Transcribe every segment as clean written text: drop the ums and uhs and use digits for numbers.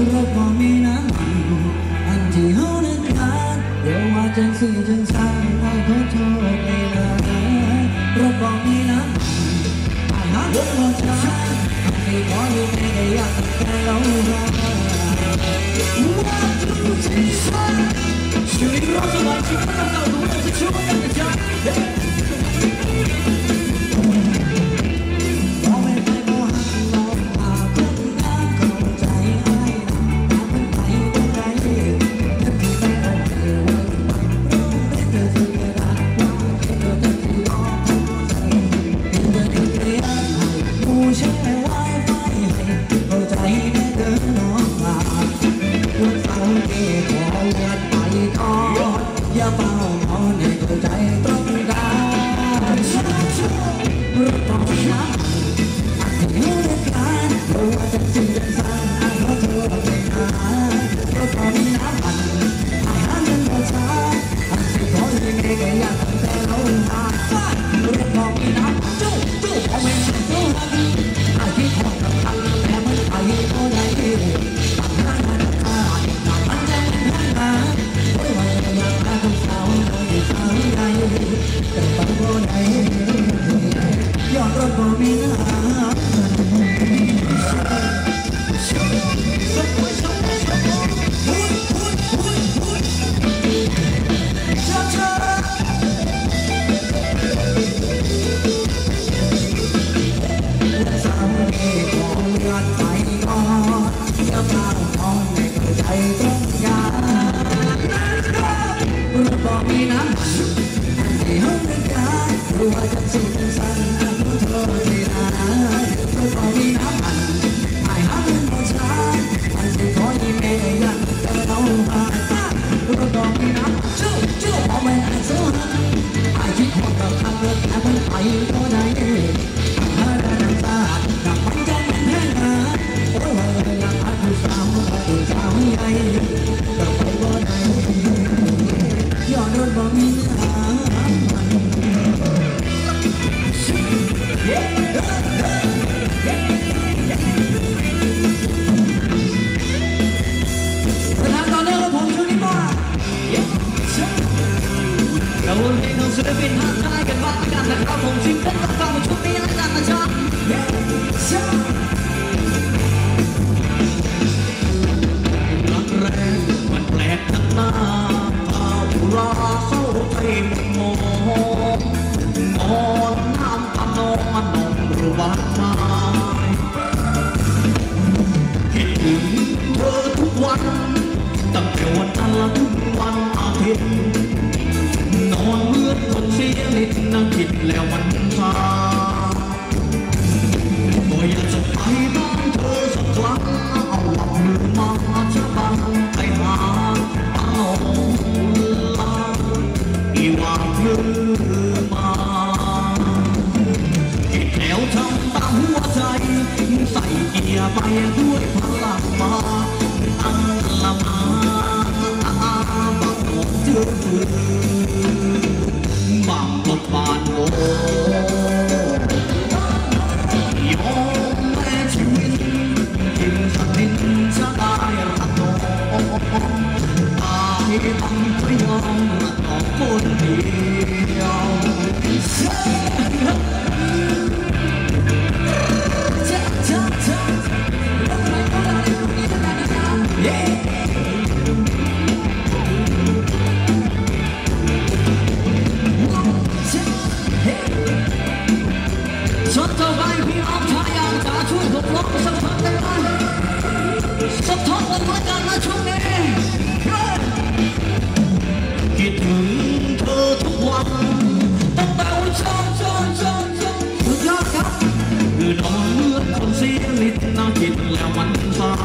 รถก็มีน้ำมันอันที่เฮานั้นการเดี๋ยวว่าจังสิจังสันให้ขอโทษในลารถก็มีน้ำมันอาหารรถก็ช้าอันที่ขออยู่ในได้อยากแต่เราว่าทุกสิ่งสั้นชีวิตเราสบายชีวิตเราเก่าดูเราจะช่วยกันจะอย่าเฝ้ามองในตัวใจตรงกันรถต้องช้าอาจจะหิวในการรู้ว่าจะสิ้นจะสั่งอาจขอโทษไม่นานรถต้องมีน้ำมันอาหารมันก็ช้าอาจจะขอยังไงก็อยากแต่เราหารถต้องมีน้ำมันจู่เอาเวรสู้หันอาจที่ขอกับทันแต่มันไปก็ได้ตั้งนานมันจะมันหาต้องสาวให้สาวใหญ่แต่ปังก็ได้ยอดรถก็มีน้ำสาวให้ของยอดไปก่อนอย่าเฝ้ามองในใจตรงกันรถก็มีน้ำมันให้เฮาเดินกันรู้ว่าจะสิ้นจะสั่นขอโทษไม่นานรถก็มีน้ำมันให้หาเงินบ่ช้าอันที่ขอยิ้มเองยังแต่เราหารถก็มีน้ำมันจู่เอาไว้ให้สู้หันไอ้ที่คนกับทางรถแต่มันไปก็ได้หาได้น้ำตาหนักมันจะมันแห้งหาโอ้ยว่าอยากหาผู้สาวใหญ่แต่ไปก็ได้ยอดรถบ่มีน้ำมันประธานตอนนี้ผมชูนิมาเราวนเพลงของศิลปินมากมายกันบ้างกันนะครับผมซิงเกิลต่างๆชุดนี้นะจ๊ะนะจ๊ะรักแรกมันแปลกทั้งหน้าราเศร้าใจมองนอนน้ำตาน้องมันนองระบาดมาคิดถึงเธอทุกวันตั้งแต่วันจันทร์ถึงวันอาทิตย์นอนเมื่อคนเสียนิดนั่งคิดแล้วมันชาก็อยากจะไปบ้านเธอสักครั้งเอาหลับลืมมาจะบังไปหาเอาอีวางลืมมาคิดแล้วทำตามหัวใจใส่เกียร์ไปด้วยพลังมาอันละมาบางหัวเจือบางบทบาทโอยอมแม้ชีวิตยิ่งสักนิดจะได้รักน้องตายต้องพยอมรักน้องคนเดียวฉันจะไปพี่น้องชายอยากจะช่วยผมร้องสักท่อนได้ไหมสักท่อนวันละกันนะช่วงนี้คิดถึงเธอทุกวันตั้งแต่วันชอบสุดยอดครับคือนอนเมื่อคนเสียนิดน่าคิดแล้วมันชา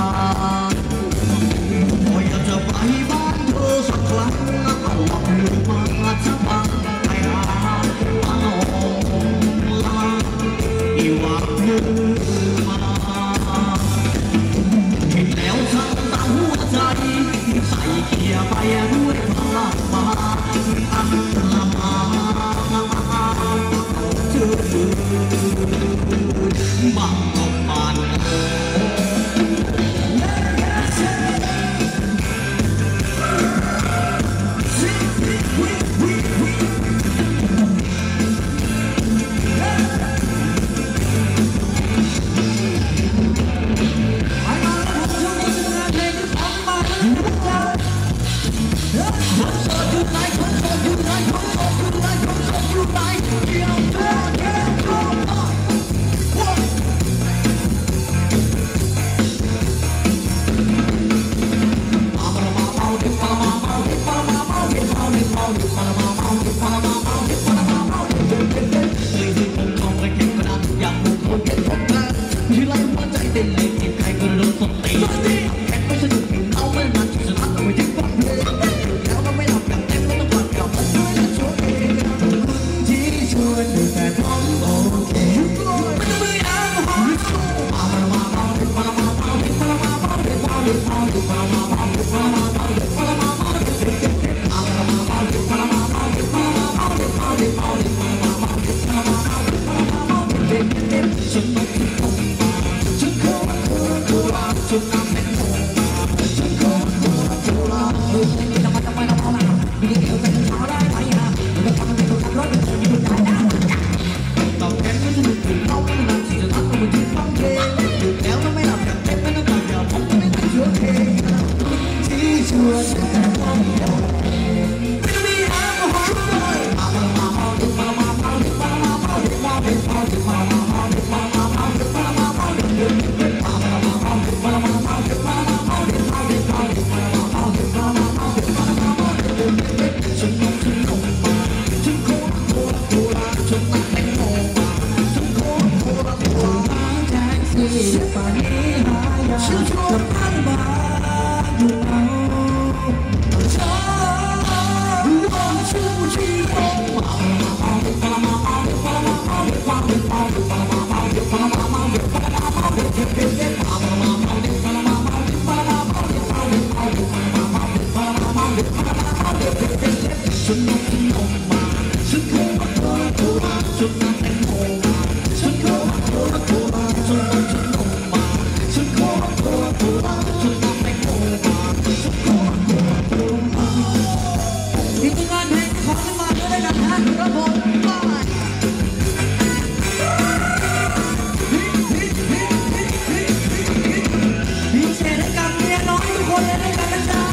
พออยากจะไปบ้านเธอสักครั้งเอาหลับลืมมาจะบังไปหาเอาลาอีวางลืมมาคิดแล้วทั้งตาหัวใจใส่เกียร์ไปด้วยพลังมาอันละมาเจอบางตกบานนมมาฉันขอตัวชุดน้ำแตงโมมาฉันขอตัวชุดนมมาฉันขอตัวชุดน้ำแตงโมมาฉันขอตัวทีมงานเพลงขอขึ้นมาด้วยนะครับผมพิเศษให้กับเมียน้อยทุกคนเลยด้วยกันนะจ๊ะ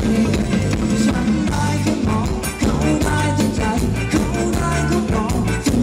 เขาได้ทุกใจเขาได้ทุกดอก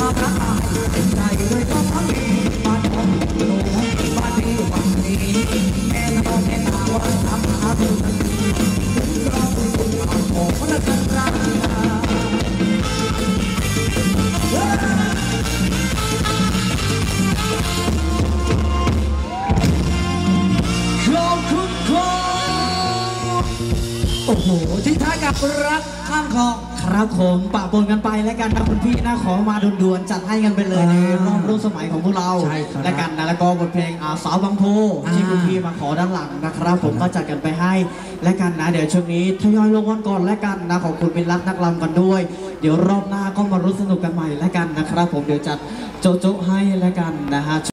ความรักตายเป็นใจด้วยก็พังดีบ้านของหนูบ้านพี่ฝั่งนี้แม่น้องแม่ตาว่าทำหาดูทันทีถึงเราคุณคุณเอาโอ้คนละกันรักขอบคุณครับโอ้โหที่ท้ายกับรักข้ามคลองครับผมปะปนกันไปแล้วกันนะคุณพี่นะขอมาด่วนๆจัดให้กันไปเลยในรอบรุ่นสมัยของพวกเราและกันนะแล้วก็บทเพลงสาวบางโพที่คุณพี่มาขอด้านหลังนะครับผมก็จัดกันไปให้และกันนะเดี๋ยวช่วงนี้ทยอยลงวันก่อนแล้วกันนะขอบคุณเป็นรักนักรำกันด้วยเดี๋ยวรอบหน้าก็มารู้สนุกกันใหม่แล้วกันนะครับผมเดี๋ยวจัดโจ๊ะให้แล้วกันนะฮะ